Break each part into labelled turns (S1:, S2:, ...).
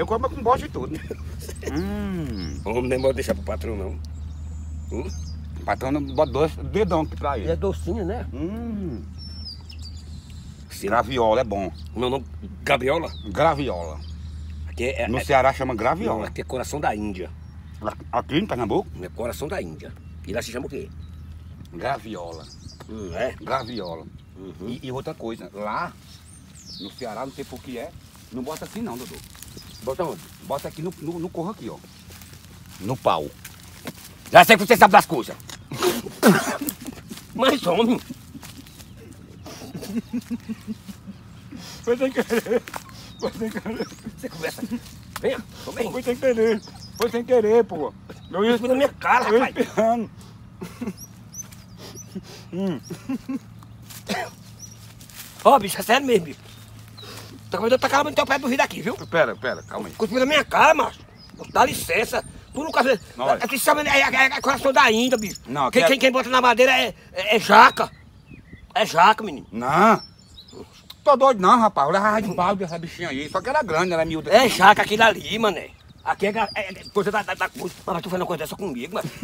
S1: Eu como com bosta e tudo.
S2: Homem, não pode deixar pro patrão, não.
S1: O patrão não bota dois dedão aqui pra
S3: Ele
S1: ele.
S3: é docinho, né?
S1: Graviola é bom.
S2: Meu nome, Gabriola.
S1: Graviola.
S2: Aqui
S1: No Ceará chama
S2: não,
S1: graviola.
S2: aqui é coração da Índia.
S1: Aqui em Pernambuco,
S2: É coração da Índia. E lá se chama o quê?
S1: graviola.
S2: É?
S1: Graviola. E outra coisa, lá no Ceará, não sei por que é, não bota assim não, Dodô.
S2: Bota onde?
S1: Bota aqui no corro aqui, ó. No pau.
S2: Já sei que você sabe das coisas. Mas, homem.
S1: Foi sem querer. Foi sem querer.
S2: Você conversa. Venha, vem.
S1: Foi sem querer. Foi sem querer, pô.
S2: Eu ia na minha cara,
S1: Eu
S2: rapaz.
S1: espirrando.
S2: Ó, bicho, é sério mesmo, bicho. Tá com medo de tacar no teu pé do rio daqui, viu?
S1: Pera, calma aí.
S2: Cuspiu na minha cara, macho. Dá licença. Tu nunca vê.
S1: Olha.
S2: Aqui chama é coração da Índia, bicho.
S1: Não, aqui
S2: Quem bota na madeira é jaca. É jaca, menino.
S1: Não. Tô doido não, rapaz. Eu levava de balde essa bichinha aí. Só que era grande, era miúda.
S2: É jaca aquilo ali, mané. Aqui é coisa da coisa. Mas tu faz uma coisa dessa comigo, mano.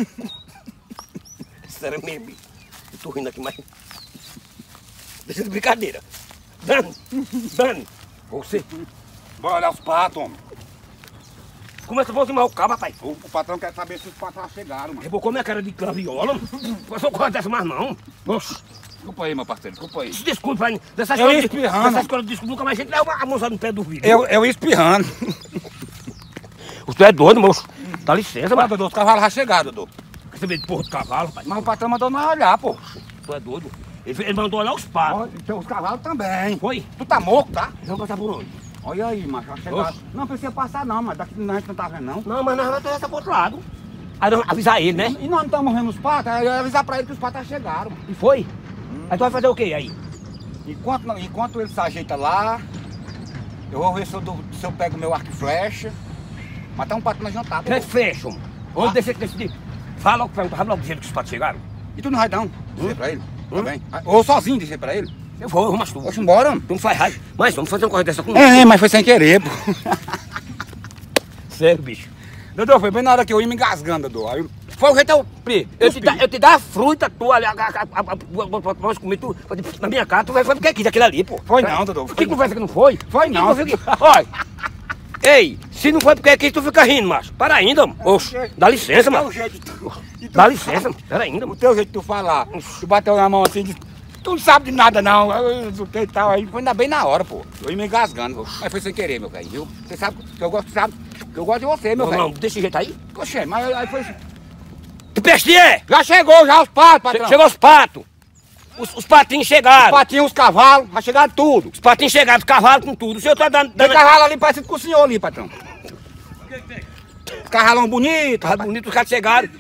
S2: Sério mesmo, bicho. Eu tô rindo aqui, mas. Deixa de brincadeira. Dani. Você.
S1: Bora olhar os patos, homem.
S2: Começa a aproximar o cabo, rapaz.
S1: O patrão quer saber se os patos já chegaram, mano.
S2: Rebocou minha cara de graviola. Não passou coisa dessa mais, não. Oxe.
S1: Desculpa aí, meu parceiro, desculpa aí.
S2: Desculpa, aí. Dessa
S1: Eu
S2: escola
S1: espirrando.
S2: dessa escola de desculpa, nunca mais a gente leva a moça no pé do vidro.
S1: Eu espirrando.
S2: Você é doido, moço. Dá licença,
S1: Mas,
S2: mano.
S1: Dodô, os cavalos já chegaram, Dodô.
S2: Quer saber de porra do cavalo, rapaz?
S1: Mas o patrão mandou nós olhar, pô.
S2: Tu é doido. Ele mandou olhar os patos.
S1: Os cavalos também.
S2: Foi?
S1: Tu tá morto, tá?
S2: Vamos passar por onde?
S1: Olha aí, macho, já chegaram.
S2: Oxe.
S1: Não precisa passar não, mas daqui a gente não tá vendo não.
S2: Não, mas nós vamos atravessar pro outro lado. Aí nós vamos avisar ele, né?
S1: E nós não estamos vendo os patos, aí eu ia avisar pra ele que os patos já chegaram.
S2: E foi? Aí tu vai fazer o quê aí?
S1: Enquanto ele se ajeita lá, eu vou ver se eu pego meu arco e flecha. Matar um pato na jantada.
S2: Que fecha, mano. Onde deixa que decidir? Fala logo pra mim, fala logo do jeito que os patos chegaram.
S1: E tu não vai não dizer pra ele? Também. Ou sozinho dizer pra ele?
S2: Eu vou, mas tu.
S1: Poxa, embora.
S2: Tu não faz raiva. Mas vamos fazer uma corrida dessa com
S1: Mas foi sem querer, pô.
S2: Sério, bicho.
S1: Dodô, foi bem na hora que eu ia me engasgando, Dodô. Aí
S2: Foi o jeito, eu te dar a fruta tua ali, vamos comer tu, na minha cara, tu vai fazer o que quis aquilo ali, pô.
S1: Foi não, Dodô.
S2: Que conversa que não foi?
S1: Foi não.
S2: Olha, ei, se não foi porque quis, tu fica rindo, macho. Para ainda, mano. Oxe, dá licença, mano. Dá licença, mano. Pera ainda,
S1: O
S2: mano.
S1: teu jeito de tu falar, tu bateu na mão assim, disse, tu não sabe de nada não, e tal, aí foi ainda bem na hora, pô. Eu ia me engasgando, mas foi sem querer, meu velho, viu? Você sabe que eu gosto, sabe que eu gosto de você, meu velho.
S2: Não, desse jeito aí.
S1: Poxa, mas aí foi...
S2: Que peste é?
S1: Já chegou já os patos, patrão.
S2: Chegou os patos. Os patinhos
S1: Os
S2: chegaram.
S1: patinhos, os cavalos, já chegaram tudo.
S2: Os patinhos chegaram, os cavalos com tudo. O senhor tá dando...
S1: Tem cavalo ali parecido com o senhor ali, patrão. Cavalão bonito,
S2: Tá bonito, os caras chegaram.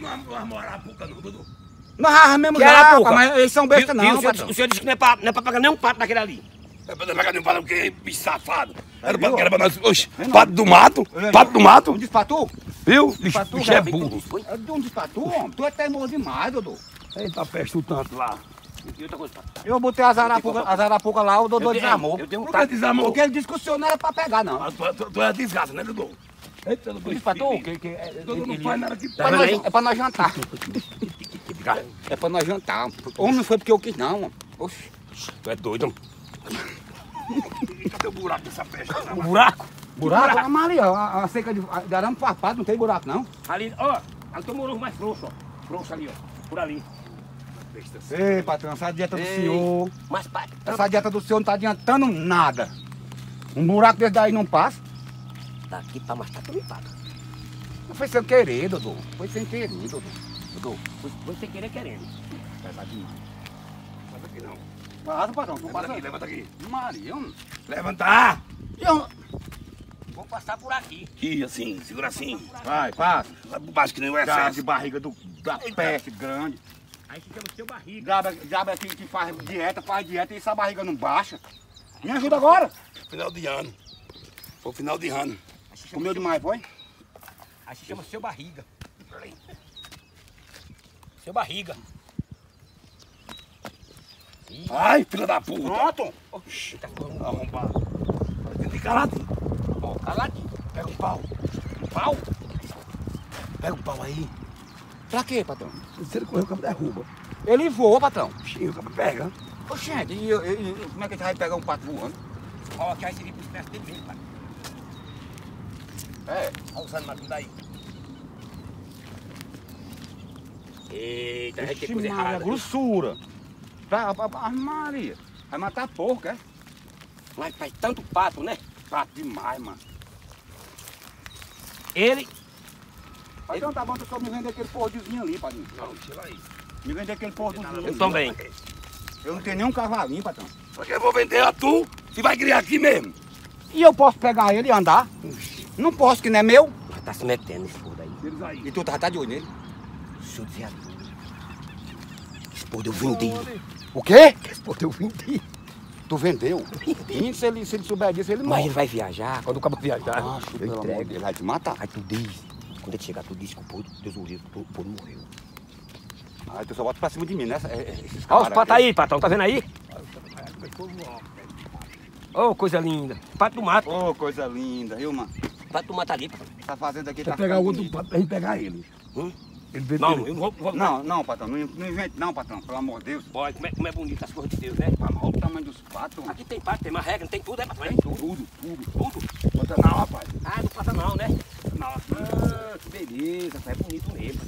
S1: Não rarra mesmo
S2: Que
S1: já,
S2: arapuca?
S1: rapaz, mas eles são besta
S2: Viu,
S1: não,
S2: o senhor
S1: patrão.
S2: disse que não é pra pagar nenhum pato daquele ali.
S4: É pra pagar nenhum pato, porque bicho safado. Era pra,
S1: Viu?
S4: era pra nós. Oxe,
S1: Não.
S4: pato do mato? Pato do mato?
S1: Um despatu?
S4: Viu? Bicho,
S1: Pato,
S4: bicho é
S1: já.
S4: burro.
S1: É de um despatu, homem? Tu é teimoso demais, Dodô.
S4: Eita, peste o tanto lá.
S2: E outra coisa, pato.
S1: Eu botei as arapucas lá, o Dodô
S2: Eu tenho-
S1: desarmou.
S2: eu tenho um
S4: Por que desarmou?
S1: Porque ele disse que o senhor não era pra pegar, não.
S4: Mas tu é desgraça, né, Dudu? Eita,
S1: O despatu?
S4: Dudu não faz nada que
S1: Pra
S2: vendo
S1: nós-
S2: aí?
S1: É pra nós jantar. É pra nós jantar. Homem não foi porque eu quis, não, homem. Oxe.
S2: Tu é doido, mano.
S4: Cadê o buraco dessa peste?
S2: Um buraco?
S1: Buraco? Ah, Maria, a seca de arame farpado, não tem buraco, não.
S2: Ali, ó. Ali tem um moroso mais frouxo, ó. Frouxo ali, ó. Por ali.
S1: Ei, patrão, essa dieta do
S2: Ei.
S1: senhor...
S2: Mas, pato,
S1: Essa dieta do senhor não tá adiantando nada. Um buraco desse daí não passa.
S2: daqui pra mais tá tudo pato.
S1: Não foi sem querer, Dodô. Foi sem querer, Dodô.
S2: Dudu, foi sem querer querendo.
S4: Pesadinho. Passa aqui não.
S1: Passa, patrão. Tu
S4: Levanta
S1: passa
S4: aqui, levanta aqui.
S1: Maria, homem.
S4: Levantar!
S2: Vou passar por aqui.
S4: Aqui, assim, segura assim.
S1: Vai, passa.
S4: Vai por baixo que nem o
S1: Diabo de
S4: excesso.
S1: barriga da peste grande.
S2: Aí se chama seu barriga.
S1: Diabo aqui que faz dieta e essa barriga não baixa. Me ajuda agora.
S4: Final de ano. Foi final de ano.
S2: Aí se chama,
S1: Comeu demais, foi?
S2: aí se chama seu barriga. Seu barriga.
S4: Ai, filha da puta.
S1: Pronto.
S4: Oxi, arrombado. Tem que calar.
S2: Ó, caladinho.
S4: Pega o pau. Pau? Pega o pau aí.
S1: Pra quê, patrão?
S4: Se ele correr, o cabo derruba.
S1: Ele voa, patrão.
S4: Sim, o cabo pega.
S1: Oxente, como é que a gente vai pegar um pato voando?
S2: Ó, que aí seria por espécie de vento, pai.
S1: É.
S2: Olha o Sandro tudo aí. Eita, a gente tem coisa errada.
S1: Grossura. Maria. Vai matar porco, é?
S2: Mas faz tanto pato, né?
S1: Pato demais, mano.
S2: Ele...
S1: Então tá bom, tu só me vender aquele porrozinho ali, padrinho.
S4: Não, tira aí.
S1: Me vender aquele porrozinho ali.
S2: Eu também.
S1: Eu não tenho nem um cavalinho, patrão.
S4: Porque eu vou vender a tu, você vai criar aqui mesmo.
S1: E eu posso pegar ele e andar? Não posso, que não é meu.
S2: Tá se metendo nesse porra aí.
S4: Eles aí.
S1: E tu tá de olho nele.
S2: Deixa eu dizer a tu. Esse porra eu vendi.
S1: O quê?
S2: Esse porra eu vendi.
S1: Tu vendeu? E se ele souber disso, ele
S2: Mas
S1: morre.
S2: ele vai viajar. Quando o cabo viajar,
S1: Ah,
S2: eu
S1: pelo amor de
S2: entrego.
S1: Deus, ele vai te matar.
S2: Aí tu diz. Quando ele chegar, tu diz que o porra, Deus o livre, o porra morreu.
S1: Aí tu só bota pra cima de mim, né? Esses
S2: Olha os
S1: caras
S2: patos
S1: aqui.
S2: aí, patrão. Tá vendo aí? Ô, coisa linda. Pato do mato.
S1: Ô, coisa linda, viu, mano?
S2: Pato do mato ali, patrão.
S1: Essa fazenda aqui
S4: Você
S1: tá
S4: pegar
S1: ficando
S4: outro
S1: bonita.
S4: pato pra gente pegar ele.
S2: Hum?
S4: Ele vê
S2: Não,
S4: ele.
S2: eu não vou...
S1: Não, patrão, não invente não, patrão, pelo amor de Deus.
S2: Olha, como é bonito as coisas de Deus, né?
S1: Olha o tamanho dos patos, mano.
S2: Aqui tem pato, tem marreca, não tem tudo, é patrão?
S1: Tem tudo.
S2: Tudo.
S4: Bota não, rapaz.
S2: Ah, não passa não, né?
S1: Nossa,
S2: Ah, que beleza, é bonito mesmo.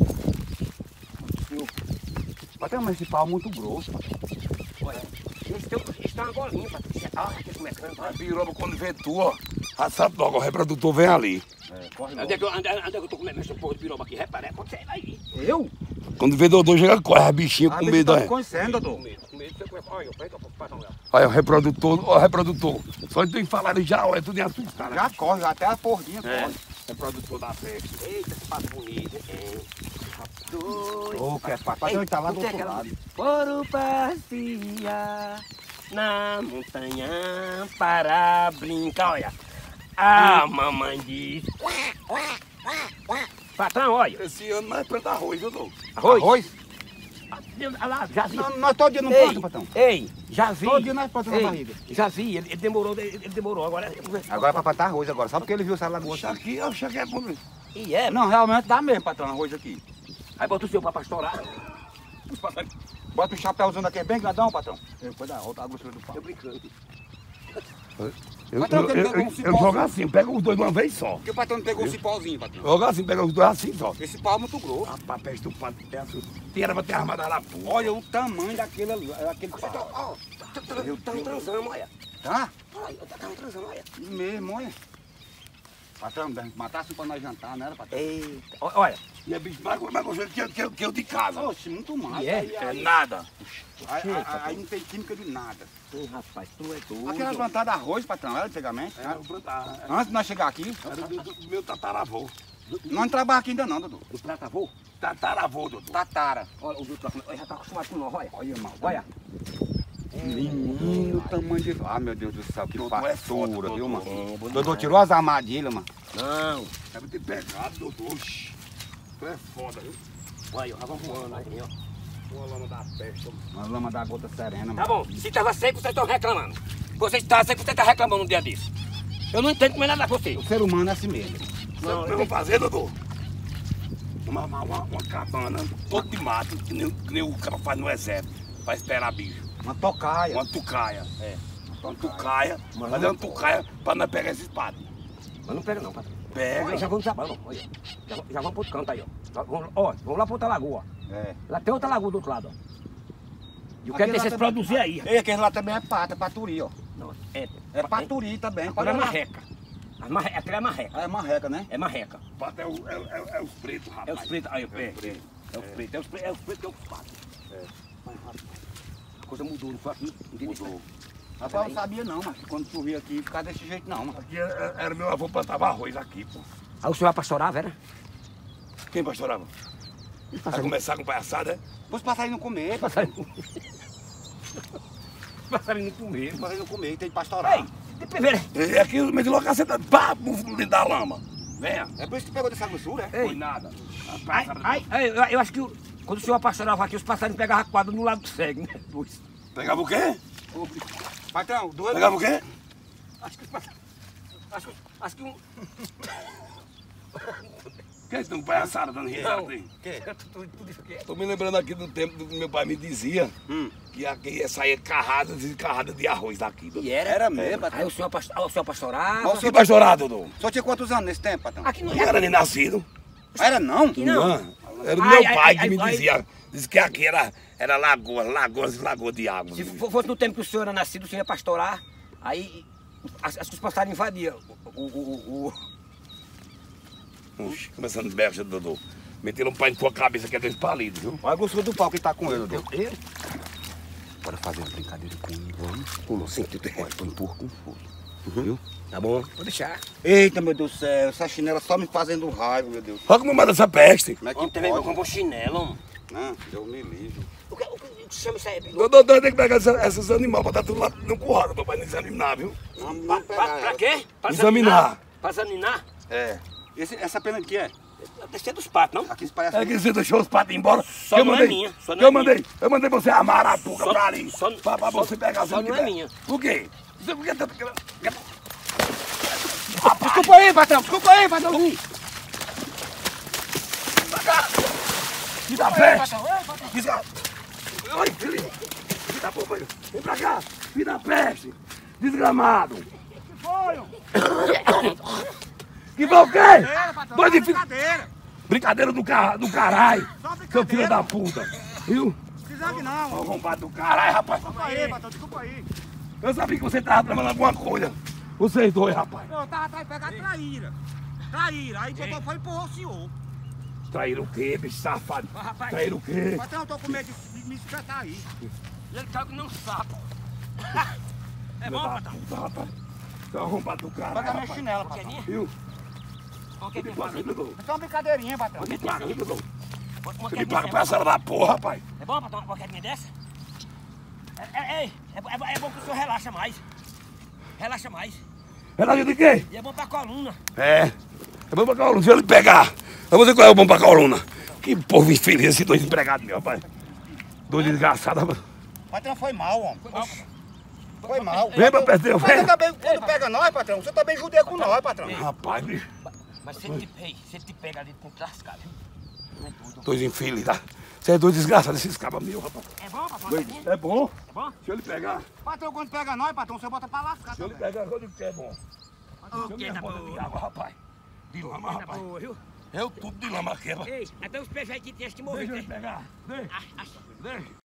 S1: patrão, mas esse pau é muito grosso, patrão.
S2: Olha, esse tem uma bolinha, patrão. Olha aqui como é grande.
S4: A biroba, quando vê tu, ó, já sabe logo, o reprodutor vem ali.
S1: Corre
S2: Onde é que eu tô comendo esse porra de biroba aqui? Repara, pode ser aí.
S1: Eu?
S4: Quando vê Dodô, chega, corre, a bichinha com medo,
S1: tá
S4: olha.
S1: me conhecendo, doutor.
S2: Com medo, você conhece. Olha, pega o patrão lá.
S4: Olha o reprodutor, ó, o reprodutor. Só de tu falar já, olha, tudo em assustado.
S1: Já corre, até a porquinha
S4: É,
S1: corre.
S4: reprodutor da festa.
S2: Eita, esse pato bonito, hein? Dois.
S1: Ô, que é pato. Patrão, ele tá lá do outro lado.
S2: Foram passear na montanha para brincar, olha. A mamãe diz... Patrão, olha.
S4: Esse ano nós plantamos arroz, Dodô.
S2: Arroz?
S1: Arroz?
S2: Olha lá, já vi.
S1: Nós todo dia não plantamos, patrão.
S2: Ei, já vi.
S1: Todo dia nós plantamos na
S2: Ei,
S1: barriga.
S2: já vi, ele demorou, agora...
S1: Agora é pra plantar arroz agora, só porque ele viu essa lagoa.
S4: Oxa, aqui, oxa, que é bom.
S2: E é,
S1: Não, realmente dá mesmo, patrão, arroz aqui.
S2: aí bota o seu pra pastorar.
S1: Bota o chapéuzão daqui bem grandão, patrão. Depois da outra grossura do pau.
S2: Eu brincando.
S4: Eu
S1: Patrão, ele pegou um cipó.
S4: jogo assim, pega os dois de uma vez só.
S1: Porque o patrão não pegou o cipózinho, patrão.
S4: Joga assim, pega os dois assim só.
S1: Esse pau é muito grosso.
S4: Rapaz, peste o pato, tira pra ter armada lá, pô.
S1: Olha o tamanho daquele pau.
S2: Ó, tá um transão, olha.
S1: Tá?
S2: Olha, tá um transão, olha.
S1: Mesmo, olha. Patrão, matasse pra nós jantar, não era, patrão?
S2: Eita, olha.
S4: E é bicho mais gostoso que eu de casa.
S1: Oxe, muito mais.
S2: E é?
S4: É nada.
S1: Aí não tem química de nada.
S2: Ei, rapaz, tu é doido.
S1: Aquelas plantadas de arroz, patrão, era antigamente.
S4: É, eu plantava.
S1: Antes de nós chegar aqui,
S4: Era do meu tataravô.
S1: nós não trabalhamos aqui ainda não, Dudu.
S2: Do pratavô?
S4: Tataravô, Dodô.
S1: Tatara.
S2: Olha, os outros lá, já tá acostumado com nós, olha.
S1: Olha, irmão.
S2: Olha.
S1: Menino, o tamanho de... Ah, meu Deus do céu, que
S4: Dodô é foda,
S1: fartura, viu, mano?
S2: É, bom
S1: Dodô
S2: demais.
S1: tirou as armadilhas, mano.
S2: Não.
S4: Deve ter pegado, Dodô. Oxi. Tu é foda, viu?
S2: Olha, já vamos voando aí, ó.
S4: Uma lama da peste.
S1: Uma lama da gota serena,
S2: Tá
S1: mano.
S2: bom, se tava seco, vocês estão reclamando. Vocês estavam seco, você tá reclamando um dia disso. Eu não entendo como é nada com você.
S1: O ser humano é assim mesmo.
S4: Não, eu vou fazer, Dodô. Uma cabana, todo de mato, que nem o cara faz no exército, pra esperar bicho.
S1: Uma tocaia.
S4: Uma tucaia. É. Uma tucaia, fazer uma tucaia pra não pegar esses patos.
S2: Mas não pega não, patrão.
S4: Pega.
S2: Olha, já vamos sabão, olha. Já vamos pro outro canto aí, ó. Vamos lá pra outra lagoa.
S1: É.
S2: Lá tem outra lagoa do outro lado, ó. E eu
S1: Aquele
S2: quero
S1: lá
S2: deixar vocês
S1: também-
S2: produzir aí.
S1: E aquele lá também é pato, é paturi, ó.
S2: Não,
S1: É paturi também.
S2: Agora é
S1: olhar.
S2: marreca. Aquela é marreca.
S1: É marreca, né?
S2: É marreca.
S4: O pato é os pretos,
S2: É
S4: rapaz.
S2: os pretos. Aí, pé.
S4: preto.
S2: É os pretos. É os pretos que é os patos. Mas, rapaz, a coisa mudou, não foi aqui?
S1: Mudou. Rapaz, eu não sabia não, mas quando chovia aqui, ficava desse jeito não, mano.
S4: Aqui era meu avô plantava arroz aqui, pô.
S2: Aí o senhor vai pastorar, Vera?
S4: Quem pastorava? Vai começar com palhaçada, é?
S1: Os passarinhos não comer,
S2: Passarinho. Passarinho comer.
S1: os passarinhos não comer, tem que pastorar.
S2: Ei, primeiro.
S4: E aqui o meio de local você tá pá, no fundo da lama. Venha.
S1: É por isso que pegou dessa grossura, é?
S2: Ei.
S4: Foi nada.
S2: Eu acho que quando o senhor pastorava aqui, os passarinhos pegavam quadro no lado do cego, né?
S4: Pegava o quê?
S1: Patrão, duas...
S4: Pegava o quê?
S2: Acho que os passarinhos... Acho que um...
S4: Que é tão palhaçada dando risada aí? Tô me lembrando aqui do tempo do que meu pai me dizia que aqui ia sair carradas e carradas de arroz daqui.
S2: E era?
S1: Era mesmo,
S2: Aí
S1: patrão.
S2: o senhor pastorava.
S4: Que pastorado, Dodô?
S1: Só tinha quantos anos nesse tempo, patrão?
S2: Aqui não
S4: Não era nem nascido.
S1: Era não?
S2: Aqui não.
S4: Era o
S2: Ai,
S4: meu
S2: ai,
S4: pai
S2: ai,
S4: que
S2: ai,
S4: me
S2: ai.
S4: dizia. Disse que aqui era lagoa de água.
S2: Se fosse no tempo que o senhor era nascido, o senhor ia pastorar, aí os passarinhos invadiam
S4: Oxi, começando bercha, Dodô. Meteram um pai em tua cabeça que é 2 palitos, viu?
S1: Olha a grossura do pau que tá com ele, Dodô.
S2: Ele?
S1: Bora fazer uma brincadeira com ele, vamos.
S2: Como assim?
S1: Olha, põe porco com fogo. Viu?
S2: Tá bom, vou deixar.
S1: Eita, meu Deus do céu, essa chinela só me fazendo raiva, meu Deus.
S4: Olha como manda essa peste.
S1: Como é que
S2: Ontem veio
S1: pode?
S2: com chinelo, homem.
S1: Não, Deus me livre.
S2: O que chama isso aí?
S4: Dodô tem que pegar esses animais pra dar tudo lá no curral, pra não examinar, viu?
S1: Vamos pegar
S2: Pra
S1: ela.
S2: quê? Pra
S4: Examinar.
S2: Pra examinar?
S1: É. Essa pena aqui é?
S2: Deve ser dos patos, não?
S1: Aqui se parece...
S4: É que você deixou os patos embora.
S2: Só
S4: que eu
S2: não é
S4: mandei,
S2: minha, só não
S4: que
S2: é
S4: eu mandei você amarrar a arapuca
S2: Só-
S4: pra ali.
S2: só-
S4: pra você pegar
S2: só
S4: se
S2: não é
S4: quiser.
S2: minha.
S4: O quê? Você por que tá...
S1: Desculpa aí, patrão, desculpa aí, patrão.
S4: Me dá peste. Oi, filho. Me dá porra. Vem pra cá. Me dá peste. Desgramado. Que foi o quê? Dois de filho. Brincadeira do caralho. Seu filho da puta. Viu?
S1: Precisa que não.
S4: Ô, arrombado do caralho, rapaz.
S1: Desculpa aí, patrão, desculpa aí.
S4: Eu sabia que você tava tramando alguma coisa. Vocês dois, rapaz.
S1: Eu tava atrás de pegar traíra. Traíra, aí botou foi e empurrou o senhor.
S4: Traíram o quê, bicho safado?
S2: Rapaz,
S4: Traíram o quê?
S1: Patrão, eu tô com medo de me espetar aí.
S2: ele caiu que nem um sapo. É bom, patrão?
S4: Rapaz. Seu arrombado do caralho,
S1: Pega minha
S4: rapaz.
S1: chinela, patrão.
S2: Queria?
S4: Viu?
S2: Uma queria
S4: Me paga,
S2: fazer.
S4: viu, Dodô?
S1: Isso é uma brincadeirinha, patrão.
S4: Me paga, viu, Dodô?
S2: Uma
S4: Você me
S2: queria
S4: paga pra essa da porra, rapaz.
S2: É bom, patrão, uma queria dessa? É bom que o senhor relaxa mais. Relaxa mais.
S4: Relógio de quê?
S2: E é bom pra coluna.
S4: É bom pra coluna. Deixa eu lhe pegar. Eu vou dizer qual é o bom pra coluna. Que povo infeliz esse dois empregados, meu rapaz. Dois desgraçados.
S1: Patrão, foi mal, homem. Foi mal.
S4: Vem pra perder,
S1: Mas
S4: vem.
S1: também, quando pega nós, patrão, você também judia com nós, patrão.
S4: Rapaz, bicho.
S2: Mas se ele te pega ali, tem que lascar, viu? Não é tudo.
S4: Dois infelizes, tá? Você é dois desgraçados, esses cabas meus, rapaz.
S2: É bom, patrão?
S4: Dois. É bom?
S2: É bom?
S4: Deixa eu lhe pegar.
S1: Patrão, quando pega nós, patrão, você bota pra lascar
S4: Deixa eu lhe
S1: também.
S4: pegar, eu digo que é bom. Deixa eu
S2: Ok,
S4: minha
S2: tá
S4: bota de
S2: boa.
S4: água, rapaz. De lama,
S2: Tá
S4: rapaz.
S2: boa, viu?
S4: Eu tudo de lama aqui, rapaz.
S2: Ei, até os peixes aí que tinha que morrer.
S4: Deixa eu lhe pegar. Deixa.
S2: Ah, ah.
S4: Deixa.